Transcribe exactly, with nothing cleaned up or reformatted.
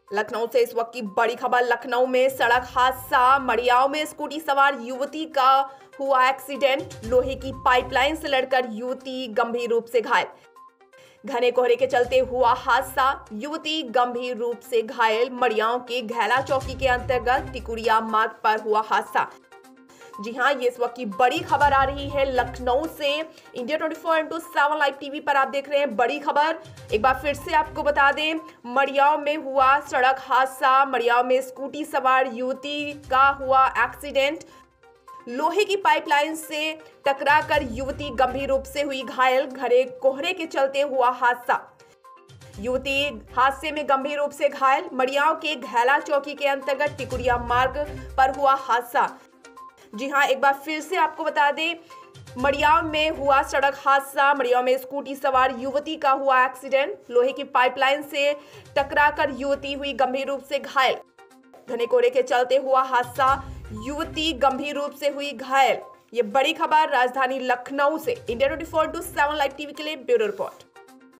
लखनऊ से इस वक्त की बड़ी खबर। लखनऊ में सड़क हादसा, मड़ियाव में स्कूटी सवार युवती का हुआ एक्सीडेंट। लोहे की पाइपलाइन से लड़कर युवती गंभीर रूप से घायल। घने कोहरे के चलते हुआ हादसा, युवती गंभीर रूप से घायल। मड़ियाव के घैला चौकी के अंतर्गत टिकुरिया मार्ग पर हुआ हादसा। जी हां, ये इस वक्त की बड़ी खबर आ रही है लखनऊ से। India twenty four into seven live TV पर आप देख रहे हैं बड़ी खबर। एक बार फिर से आपको बता दें, मड़ियाव में हुआ सड़क हादसा। मड़ियाव में स्कूटी सवार युवती का हुआ एक्सीडेंट। लोहे की पाइपलाइन से टकराकर युवती गंभीर रूप से हुई घायल। घने कोहरे के चलते हुआ हादसा, युवती हादसे में गंभीर रूप से घायल। मड़ियाव के घैला चौकी के अंतर्गत टिकुरिया मार्ग पर हुआ हादसा। जी हां, एक बार फिर से आपको बता दें, मड़ियाव में हुआ सड़क हादसा। मड़ियाव में स्कूटी सवार युवती का हुआ एक्सीडेंट। लोहे की पाइपलाइन से टकराकर युवती हुई गंभीर रूप से घायल। घने कोहरे के चलते हुआ हादसा, युवती गंभीर रूप से हुई घायल। ये बड़ी खबर राजधानी लखनऊ से। India twenty four into seven live TV के लिए ब्यूरो रिपोर्ट।